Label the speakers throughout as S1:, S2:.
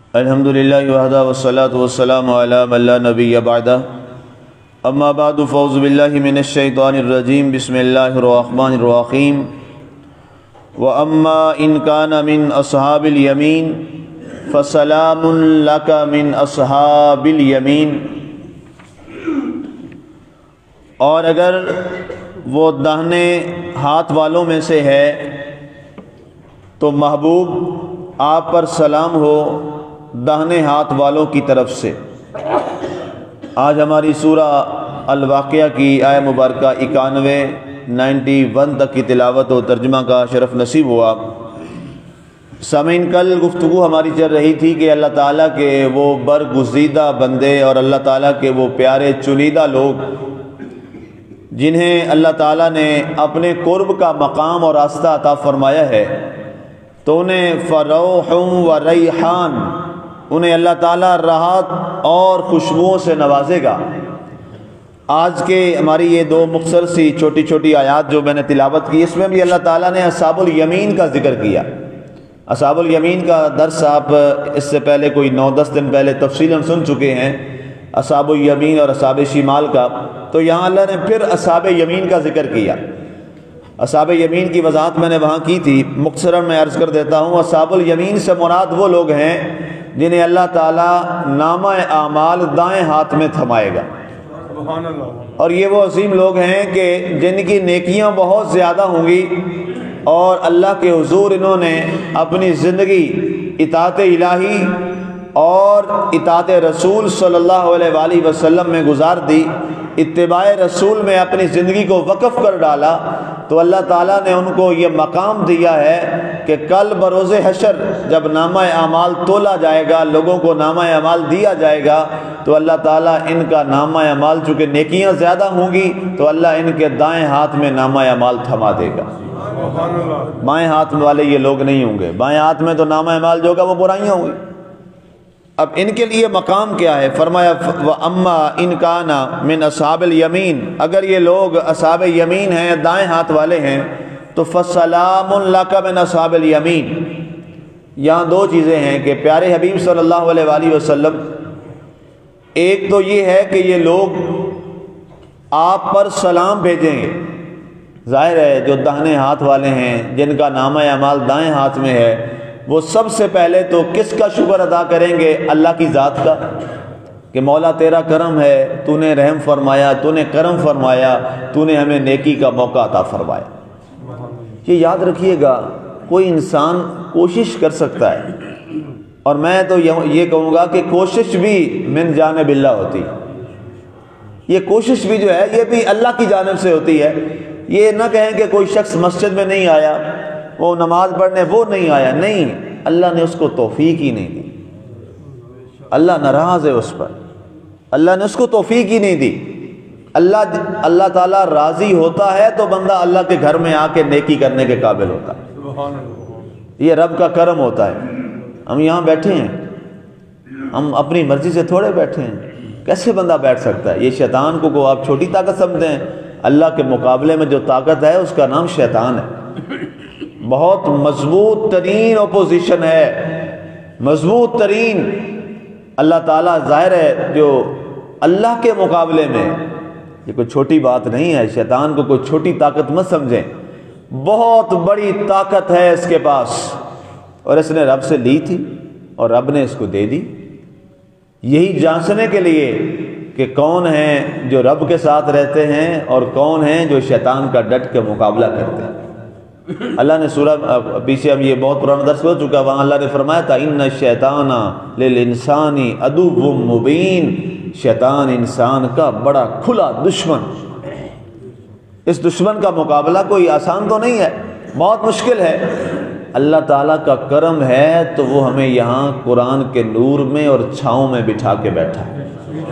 S1: الحمدللہ وحدہ والصلاة والسلام علی من لا نبی بعدہ اما بعد فاعوذ باللہ من الشیطان الرجیم بسم اللہ الرحمن الرحیم واما ان کان من اصحاب الیمین فسلام لک من اصحاب الیمین، اور اگر وہ داہنے ہاتھ والوں میں سے ہے تو محبوب آپ پر سلام ہو داہنے ہاتھ والوں کی طرف سے۔ آج ہماری سورہ الواقعہ کی آیہ مبارکہ 91 تک کی تلاوت و ترجمہ کا شرف نصیب ہوا۔ سامعین، کل گفتگو ہماری چل رہی تھی کہ اللہ تعالیٰ کے وہ برگزیدہ بندے اور اللہ تعالیٰ کے وہ پیارے چنیدہ لوگ جنہیں اللہ تعالیٰ نے اپنے قرب کا مقام اور راستہ عطا فرمایا ہے، تو انہیں فروح و ریحان، انہیں اللہ تعالیٰ راحت اور خوشبوؤں سے نوازے گا۔ آج کے ہماری یہ دو مختصر سی چھوٹی چھوٹی آیات جو میں نے تلاوت کی، اس میں بھی اللہ تعالیٰ نے اصحاب الیمین کا ذکر کیا۔ اصحاب الیمین کا درس آپ اس سے پہلے کوئی 9-10 دن پہلے تفصیلاً سن چکے ہیں، اصحاب الیمین اور اصحاب شمال کا۔ تو یہاں اللہ نے پھر اصحاب یمین کا ذکر کیا۔ اصحاب یمین کی وضاحت میں نے وہاں کی تھی، مختصراً میں عرض کر دیتا ہوں۔ اصحاب الیمین سے مراد وہ لوگ ہیں جنہیں اللہ تعالیٰ نامہ اعمال دائیں ہاتھ میں تھمائے گا، اور یہ وہ عظیم لوگ ہیں کہ جن کی نیکیاں بہت زیادہ ہوں گی، اور اللہ کے حضور انہوں نے اپنی زندگی اطاعت الہی اور اطاعت رسول صلی اللہ علیہ وآلہ وسلم میں گزار دی، اتباع رسول میں اپنی زندگی کو وقف کر ڈالا۔ تو اللہ تعالیٰ نے ان کو یہ مقام دیا ہے کہ کل بروز حشر جب نامہ اعمال تولا جائے گا، لوگوں کو نامہ اعمال دیا جائے گا، تو اللہ تعالیٰ ان کا نامہ اعمال چونکہ نیکیاں زیادہ ہوں گی تو اللہ ان کے دائیں ہاتھ میں نامہ اعمال تھما دے گا۔ بائیں ہاتھ والے یہ لوگ نہیں ہوں گے، بائیں ہاتھ میں تو نامہ اعمال جو ہوگا وہ برائیاں ہوں گی۔ اب ان کے لیے مقام کیا ہے؟ فرمایا وَأَمَّا إِنْ كَانَ مِنْ أَصْحَابِ الْيَمِينَ، اگر یہ لوگ اصحاب یمین ہیں، دائیں ہاتھ والے ہیں، تو فَسَلَامٌ لَكَ مِنْ أَصْحَابِ الْيَمِينَ۔ یہاں دو چیزیں ہیں کہ پیارے حبیب صلی اللہ علیہ وآلہ وسلم، ایک تو یہ ہے کہ یہ لوگ آپ پر سلام بھیجیں گے۔ ظاہر ہے جو داہنے ہاتھ والے ہیں، جن کا نامہ اعمال دائیں ہاتھ میں ہے، وہ سب سے پہلے تو کس کا شکر ادا کریں گے؟ اللہ کی ذات کا، کہ مولا تیرا کرم ہے، تو نے رحم فرمایا، تو نے کرم فرمایا، تو نے ہمیں نیکی کا موقع عطا فرمایا۔ یہ یاد رکھیے گا، کوئی انسان کوشش کر سکتا ہے، اور میں تو یہ کہوں گا کہ کوشش بھی من جانب اللہ ہوتی، یہ کوشش بھی جو ہے یہ بھی اللہ کی جانب سے ہوتی ہے۔ یہ نہ کہیں کہ کوئی شخص مسجد میں نہیں آیا، وہ نماز پڑھنے وہ نہیں آیا، نہیں، اللہ نے اس کو توفیق ہی نہیں دی، اللہ ناراض ہے اس پر، اللہ نے اس کو توفیق ہی نہیں دی۔ اللہ تعالیٰ راضی ہوتا ہے تو بندہ اللہ کے گھر میں آ کے نیکی کرنے کے قابل ہوتا ہے، یہ رب کا کرم ہوتا ہے۔ ہم یہاں بیٹھے ہیں، ہم اپنی مرضی سے تھوڑے بیٹھے ہیں، کیسے بندہ بیٹھ سکتا ہے؟ یہ شیطان کو آپ چھوٹی طاقت سمجھتے ہیں، اللہ کے مقابلے میں جو طاقت ہے اس کا نام شیطان ہے۔ بہت مضبوط ترین اپوزیشن ہے، مضبوط ترین۔ اللہ تعالیٰ ظاہر ہے جو اللہ کے مقابلے میں، یہ کوئی چھوٹی بات نہیں ہے، شیطان کو کوئی چھوٹی طاقت مت سمجھیں، بہت بڑی طاقت ہے اس کے پاس، اور اس نے رب سے لی تھی اور رب نے اس کو دے دی، یہی جانچنے کے لیے کہ کون ہیں جو رب کے ساتھ رہتے ہیں اور کون ہیں جو شیطان کا ڈٹ کے مقابلہ کرتے ہیں۔ اللہ نے سورہ پیچھے، اب یہ بہت پرانا درس ہو چکا، وہاں اللہ نے فرمایا تھا اِنَّ الشَّیطَانَ لِلْإِنسَانِ عَدُوٌّ مُبِینٌ، شیطان انسان کا بڑا کھلا دشمن۔ اس دشمن کا مقابلہ کوئی آسان تو نہیں ہے، بہت مشکل ہے۔ اللہ تعالیٰ کا کرم ہے تو وہ ہمیں یہاں قرآن کے نور میں اور چھاؤں میں بٹھا کے بیٹھا ہے،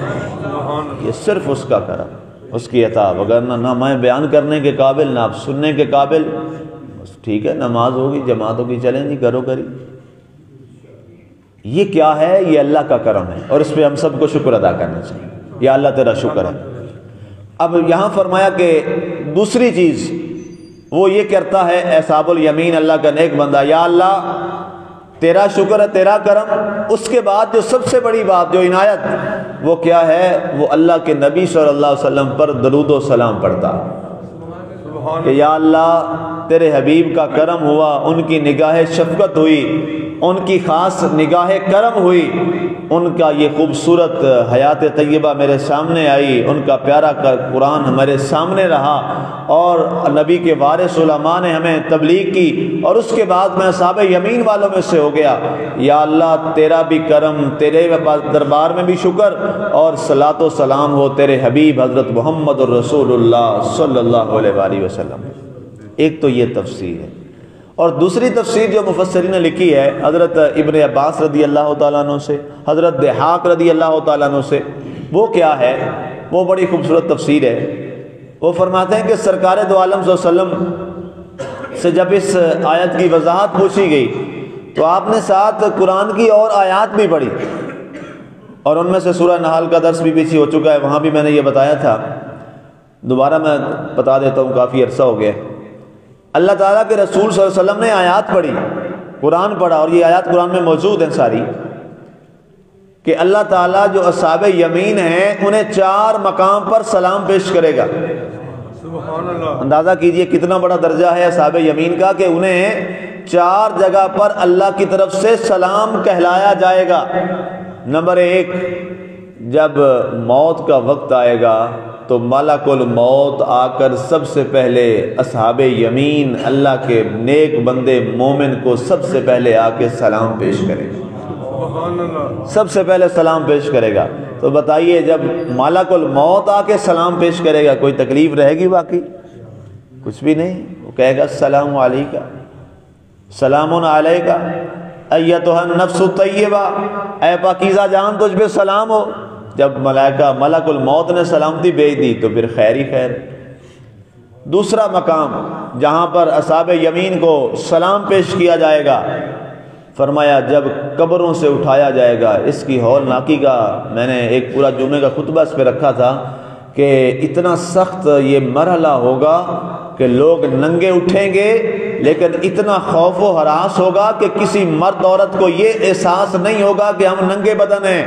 S1: یہ صرف اس کا کرم، اس کی عطا، وگرنہ نہ میں بیان کرنے کے قابل، نہ آپ سننے کے قابل۔ ٹھیک ہے، نماز ہوگی، جماعت ہوگی، چلیں جی کرو کری۔ یہ کیا ہے؟ یہ اللہ کا کرم ہے، اور اس پہ ہم سب کو شکر ادا کرنا چاہیے۔ یا اللہ تیرا شکر ہے۔ اب یہاں فرمایا کہ دوسری چیز وہ یہ کرتا ہے اصحاب الیمین، اللہ کا نیک بندہ، یا اللہ تیرا شکر ہے، تیرا کرم۔ اس کے بعد جو سب سے بڑی بات، جو عنایت، وہ کیا ہے؟ وہ اللہ کے نبی صلی اللہ علیہ وسلم پر درود و سلام پڑھتا کہ یا اللہ تیرے حبیب کا کرم ہوا، ان کی نگاہ شفقت ہوئی، ان کی خاص نگاہ کرم ہوئی، ان کا یہ خوبصورت حیات طیبہ میرے سامنے آئی، ان کا پیارا قرآن ہمارے سامنے رہا، اور نبی کے وارث علماء نے ہمیں تبلیغ کی، اور اس کے بعد میں اصحاب یمین والوں میں سے ہو گیا۔ یا اللہ تیرا بھی کرم، تیرے دربار میں بھی شکر، اور صلاۃ و سلام ہو تیرے حبیب حضرت محمد الرسول اللہ صلی اللہ علیہ وآلہ وسلم۔ ایک تو یہ تفسیر ہے، اور دوسری تفسیر جو مفسرین نے لکھی ہے حضرت ابن عباس رضی اللہ تعالیٰ عنہ سے، حضرت ضحاک رضی اللہ تعالیٰ عنہ سے، وہ کیا ہے؟ وہ بڑی خوبصورت تفسیر ہے۔ وہ فرماتے ہیں کہ سرکار دو عالم صلی اللہ علیہ وسلم سے جب اس آیت کی وضاحت پوچھی گئی تو آپ نے ساتھ قرآن کی اور آیات بھی پڑھی، اور ان میں سے سورہ نحل کا درس بھی پیچھے ہو چکا ہے، وہاں بھی میں نے یہ بتایا تھا، دوبارہ میں بتا دیتا ہوں، کافی عرصہ ہو گیا۔ اللہ تعالیٰ کے رسول صلی اللہ علیہ وسلم نے آیات پڑھی، قرآن پڑھا، اور یہ آیات قرآن میں موجود ہیں ساری، کہ اللہ تعالیٰ جو اصحاب یمین ہیں انہیں 4 مقام پر سلام پیش کرے گا۔ سبحان اللہ، اندازہ کیجئے کتنا بڑا درجہ ہے اصحاب یمین کا، کہ انہیں 4 جگہ پر اللہ کی طرف سے سلام کہلایا جائے گا۔ نمبر 1، جب موت کا وقت آئے گا تو ملک الموت آ کر سب سے پہلے اصحاب یمین اللہ کے نیک بندے مومن کو سب سے پہلے آ کے سلام پیش کرے گا، سب سے پہلے سلام پیش کرے گا۔ تو بتائیے جب ملک الموت آ کے سلام پیش کرے گا کوئی تکلیف رہے گی؟ باقی کچھ بھی نہیں، وہ کہے گا السلام علیکہ، سلام علیکہ ایتھا النفس الطیبہ، اے پاکیزہ جان تجھ پہ سلام ہو۔ جب ملک الموت نے سلامتی بھیج دی تو پھر خیر ہی خیر۔ دوسرا مقام جہاں پر اصحاب یمین کو سلام پیش کیا جائے گا، فرمایا جب قبروں سے اٹھایا جائے گا۔ اس کی ہولناکی کا میں نے ایک پورا جمعے کا خطبہ اس پہ رکھا تھا کہ اتنا سخت یہ مرحلہ ہوگا کہ لوگ ننگے اٹھیں گے، لیکن اتنا خوف و ہراس ہوگا کہ کسی مرد عورت کو یہ احساس نہیں ہوگا کہ ہم ننگے بدن ہیں۔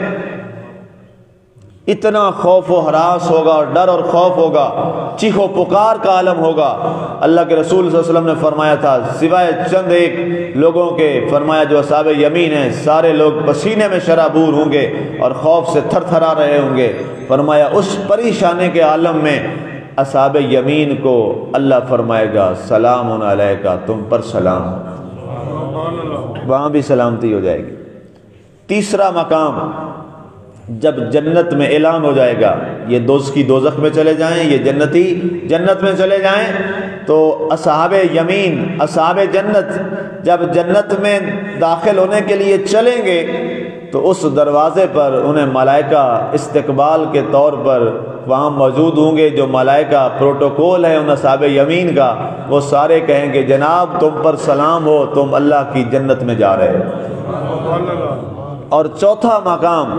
S1: اتنا خوف و ہراس ہوگا، ڈر اور خوف ہوگا، چیخ و پکار کا عالم ہوگا۔ اللہ کے رسول صلی اللہ علیہ وسلم نے فرمایا تھا سوائے چند ایک لوگوں کے، فرمایا جو اصحاب یمین ہیں سارے لوگ پسینے میں شرابور ہوں گے اور خوف سے تھر تھرا رہے ہوں گے۔ فرمایا اس پریشانی کے عالم میں اصحاب یمین کو اللہ فرمائے گا سلام علیکہ، تم پر سلام، وہاں بھی سلامتی ہو جائے گی۔ تیسرا مقام جب جنت میں اعلان ہو جائے گا، یہ دوزخی دوزخ میں چلے جائیں، یہ جنتی جنت میں چلے جائیں، تو اصحاب یمین اصحاب جنت جب جنت میں داخل ہونے کے لیے چلیں گے تو اس دروازے پر انہیں ملائکہ استقبال کے طور پر وہاں موجود ہوں گے۔ جو ملائکہ پروٹوکول ہے ان اصحاب یمین کا، وہ سارے کہیں گے جناب تم پر سلام ہو، تم اللہ کی جنت میں جا رہے ہو۔ اور چوتھا مقام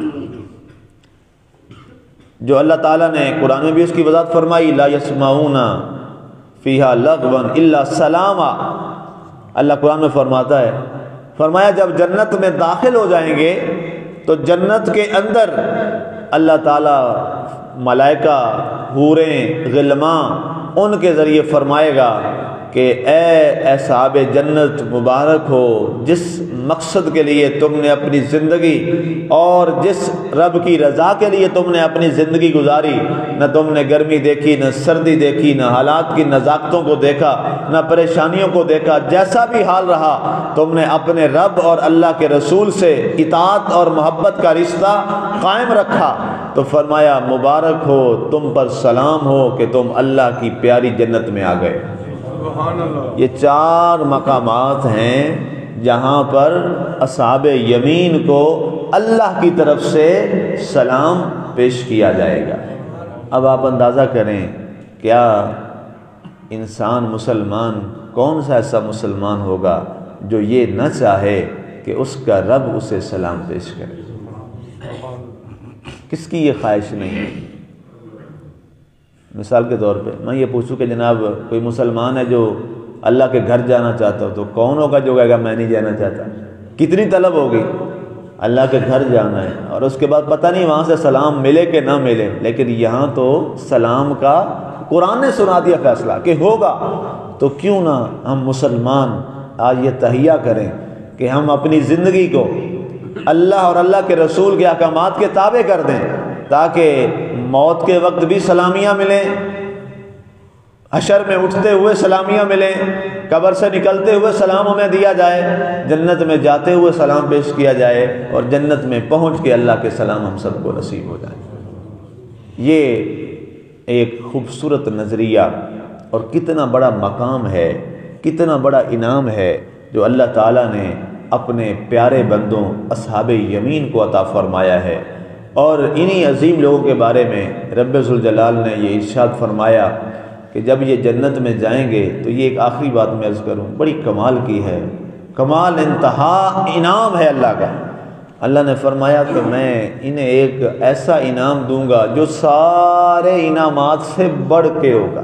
S1: جو اللہ تعالیٰ نے قرآن میں بھی اس کی وضاحت فرمائی، لا یسمعون فیہا لغوا الا سلاما، اللہ قرآن میں فرماتا ہے، فرمایا جب جنت میں داخل ہو جائیں گے تو جنت کے اندر اللہ تعالیٰ ملائکہ، حوریں، غلماں ان کے ذریعے فرمائے گا کہ اے صحاب جنت مبارک ہو، جس مقصد کے لیے تم نے اپنی زندگی اور جس رب کی رضا کے لیے تم نے اپنی زندگی گزاری، نہ تم نے گرمی دیکھی، نہ سردی دیکھی، نہ حالات کی نزاکتوں کو دیکھا، نہ پریشانیوں کو دیکھا، جیسا بھی حال رہا تم نے اپنے رب اور اللہ کے رسول سے اطاعت اور محبت کا رشتہ قائم رکھا، تو فرمایا مبارک ہو، تم پر سلام ہو کہ تم اللہ کی پیاری جنت میں آ گئے۔ یہ 4 مقامات ہیں جہاں پر اصحاب یمین کو اللہ کی طرف سے سلام پیش کیا جائے گا۔ اب آپ اندازہ کریں کیا انسان مسلمان کون سا ایسا مسلمان ہوگا جو یہ نہ چاہے کہ اس کا رب اسے سلام پیش کرے؟ کس کی یہ خواہش نہیں ہے؟ مثال کے طور پہ میں یہ پوچھوں کہ جناب کوئی مسلمان ہے جو اللہ کے گھر جانا چاہتا ہو، تو کون ہوگا جو کہے گا میں نہیں جانا چاہتا؟ کتنی طلب ہوگی؟ اللہ کے گھر جانا ہے اور اس کے بعد پتہ نہیں وہاں سے سلام ملے کہ نہ ملے، لیکن یہاں تو سلام کا قرآن نے سنا دیا فیصلہ کہ ہوگا۔ تو کیوں نہ ہم مسلمان آج یہ تہیہ کریں کہ ہم اپنی زندگی کو اللہ اور اللہ کے رسول کے احکامات کے تابع کر دیں، تاکہ موت کے وقت بھی سلامیاں ملیں، حشر میں اٹھتے ہوئے سلامیاں ملیں، قبر سے نکلتے ہوئے سلام ہمیں دیا جائے، جنت میں جاتے ہوئے سلام پیش کیا جائے، اور جنت میں پہنچ کے اللہ کے سلام ہم سب کو نصیب ہو جائے۔ یہ ایک خوبصورت نظریہ اور کتنا بڑا مقام ہے، کتنا بڑا انعام ہے جو اللہ تعالیٰ نے اپنے پیارے بندوں اصحاب یمین کو عطا فرمایا ہے۔ اور انہی عظیم لوگوں کے بارے میں رب ذوالجلال نے یہ ارشاد فرمایا کہ جب یہ جنت میں جائیں گے تو یہ ایک آخری بات میں عرض کروں، بڑی کمال کی ہے، کمال انتہا انعام ہے اللہ کا۔ اللہ نے فرمایا کہ میں انہیں ایک ایسا انعام دوں گا جو سارے انعامات سے بڑھ کے ہوگا۔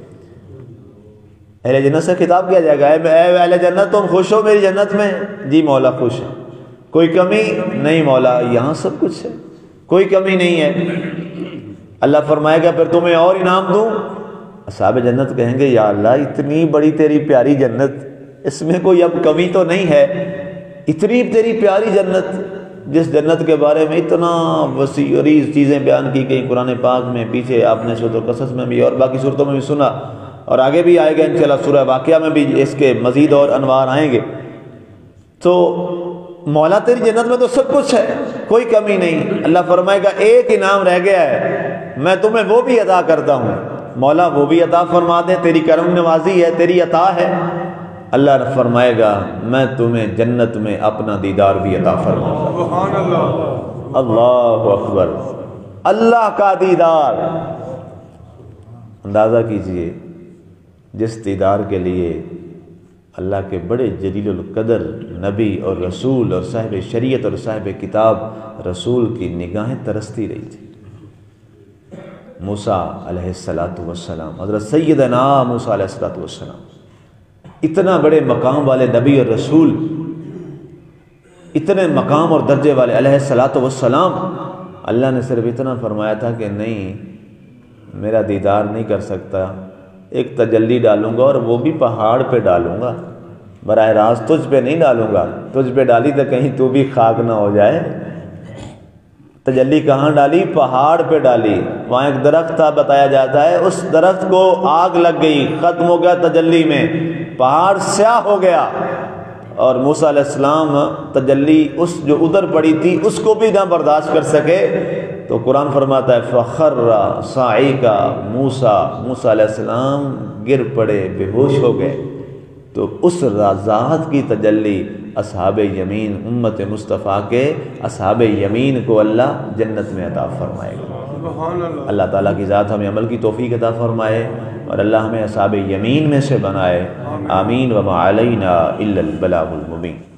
S1: اہل جنت سے خطاب کیا جائے گا، اے اہل جنت تم خوش ہو میری جنت میں؟ جی مولا خوش ہے۔ کوئی کمی نہیں مولا، یہاں سب کچھ ہے، کوئی کمی نہیں ہے۔ اللہ فرمائے گا پھر تمہیں اور انعام دوں؟ اصحاب جنت کہیں گے یا اللہ اتنی بڑی تیری پیاری جنت، اس میں کوئی اب کمی تو نہیں ہے، اتنی تیری پیاری جنت، جس جنت کے بارے میں اتنا وسیع عریض چیزیں بیان کی گئی قرآن پاک میں، پیچھے آپ نے سورۃ القصص میں بھی اور باقی صورتوں میں بھی سنا، اور آگے بھی آئے گا انشاءاللہ سورہ واقعہ میں بھی اس کے مزید اور انوار آئیں گے۔ تو مولا تیری جنت میں تو سب کچھ ہے، کوئی کمی نہیں۔ اللہ فرمائے گا ایک انعام رہ گیا ہے، میں تمہیں وہ بھی عطا کرتا ہوں، مولا وہ بھی عطا فرما دے، تیری کرم نوازی ہے، تیری عطا ہے۔ اللہ نے فرمائے گا میں تمہیں جنت میں اپنا دیدار بھی عطا فرماؤں گا۔ سبحان اللہ، اللہ اکبر، اللہ کا دیدار۔ اندازہ کیجئے جس دیدار کے لیے اللہ کے بڑے جلیل القدر نبی اور رسول اور صاحب شریعت اور صاحب کتاب رسول کی نگاہیں ترستی رہی تھی۔ موسیٰ علیہ السلام، حضرت سیدنا موسیٰ علیہ السلام، اتنا بڑے مقام والے نبی اور رسول، اتنے مقام اور درجے والے علیہ السلام، اللہ نے صرف اتنا فرمایا تھا کہ نہیں میرا دیدار نہیں کر سکتا، ایک تجلی ڈالوں گا اور وہ بھی پہاڑ پہ ڈالوں گا، براہ راست تجھ پہ نہیں ڈالوں گا، تجھ پہ ڈالی تو کہیں تو بھی خاک نہ ہو جائے۔ تجلی کہاں ڈالی؟ پہاڑ پہ ڈالی۔ وہاں ایک درخت تھا، بتایا جاتا ہے اس درخت کو آگ لگ گئی، ختم ہو گیا تجلی میں، پہاڑ سیاہ ہو گیا، اور موسیٰ علیہ السلام تجلی اس جو ادھر پڑی تھی اس کو بھی نہ برداشت کر سکے، تو قرآن فرماتا ہے فَخَرَّ صَعِقًا موسیٰ علیہ السلام گر پڑے، بے ہوش ہو گئے۔ تو اس ذات کی تجلی اصحاب یمین، امت مصطفیٰ کے اصحاب یمین کو اللہ جنت میں عطا فرمائے گا۔ اللہ تعالیٰ کی ذات ہمیں عمل کی توفیق عطا فرمائے، اور اللہ ہمیں اصحاب یمین میں سے بنائے۔ آمین۔ وما علینا الا البلاغ المبین۔